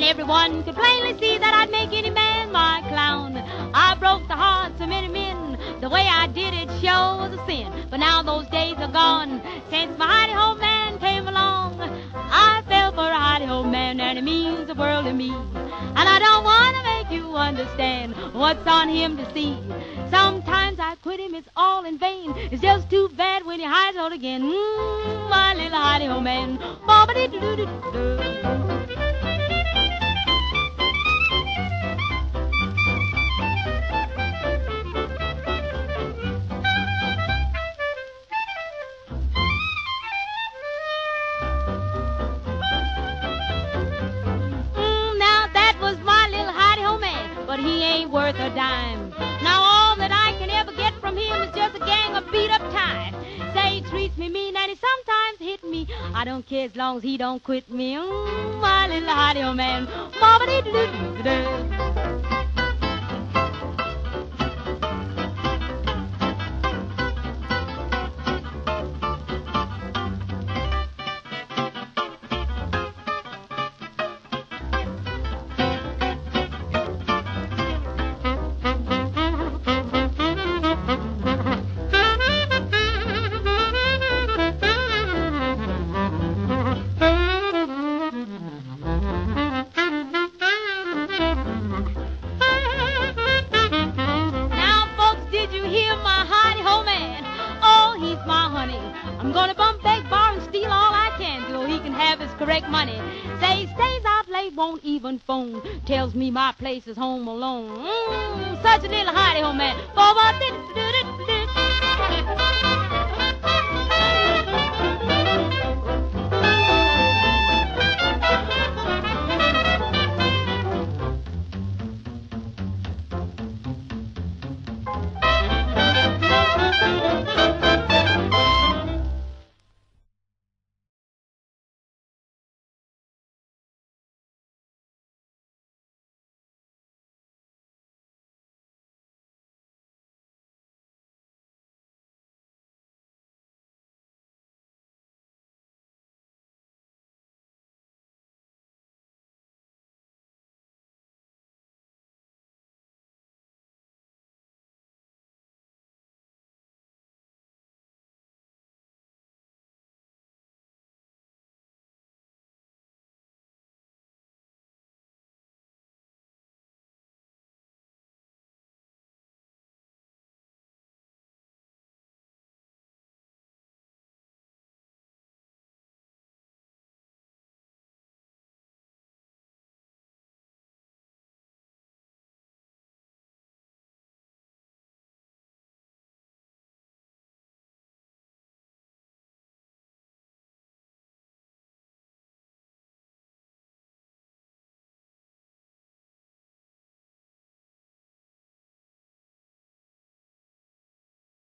everyone could plainly see that I'd make any man my clown. I broke the hearts of many men. The way I did it sure was a sin. But now those days are gone. Since my hidey-ho man came along, I fell for a hidey-ho man, and it means the world to me. And I don't want to make you understand what's on him to see. Sometimes I quit him, it's all in vain. It's just too bad when he hides out again. My little hidey-ho man. Ba-ba-dee-doo-doo-doo-doo. But he ain't worth a dime. Now all that I can ever get from him is just a gang of beat-up ties. Say he treats me mean and he sometimes hit me. I don't care as long as he don't quit me. My little hidey-ho man. Ba-ba-dee-doo-doo-doo-doo. I'm gonna bum, beg, borrow, and steal all I can so he can have his correct money. Say he stays out late, won't even phone. Tells me my place is home alone. Such a little hidey-ho man.